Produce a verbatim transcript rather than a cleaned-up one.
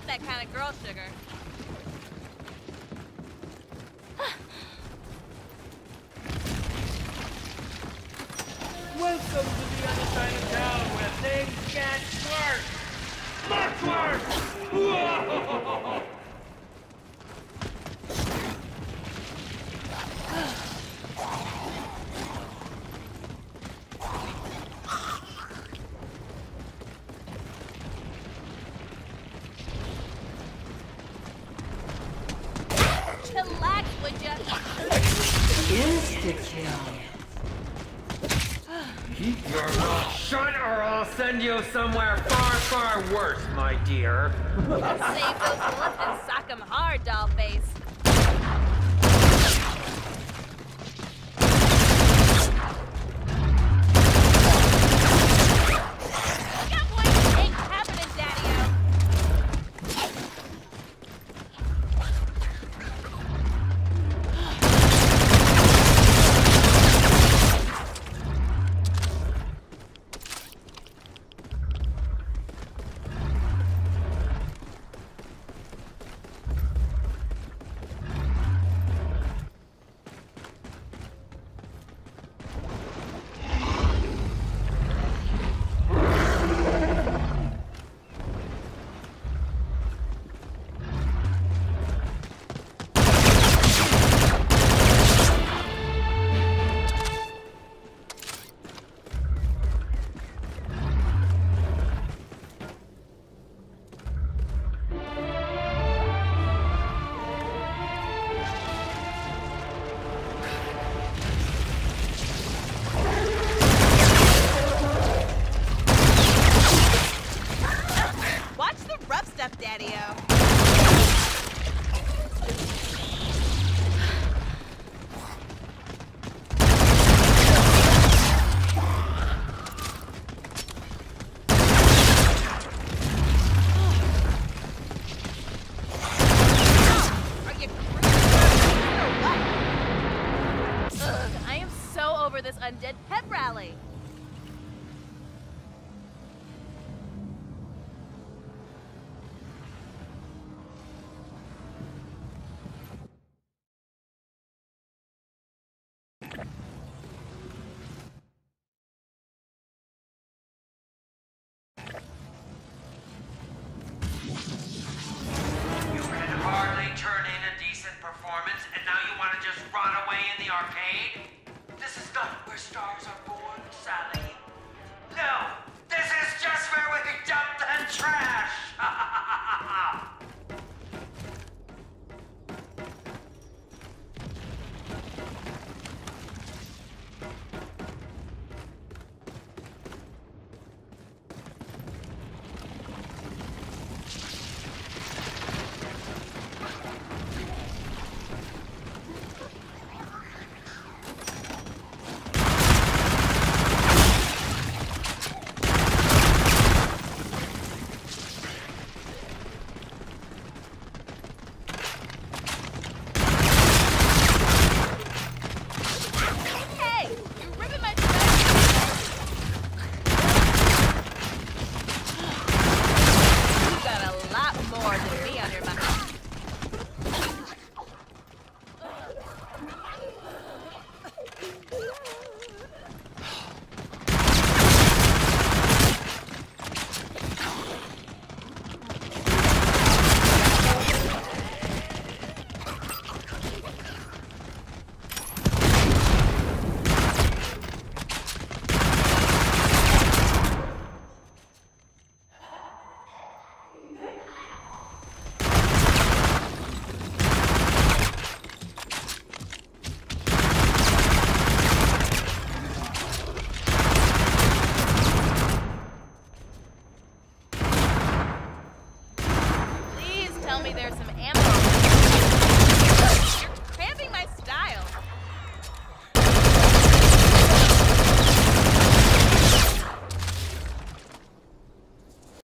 that kind of girl sugar. Welcome to the other side of town where things get worse! Much worse! Whoa! Chillax, would ya? Insta-kill. Keep your mouth shut or I'll send you somewhere far, far worse, my dear. Save those bullets and sock 'em hard, dollface. Look out, boy! Ain't happening, Daddy-o. Daddy-o. This undead pep rally. You can hardly turn in a decent performance, and now you want to just run away in the arcade? This is not where stars are born, Sally. No, this is just where we dump the trash! Tell me there's some ammo.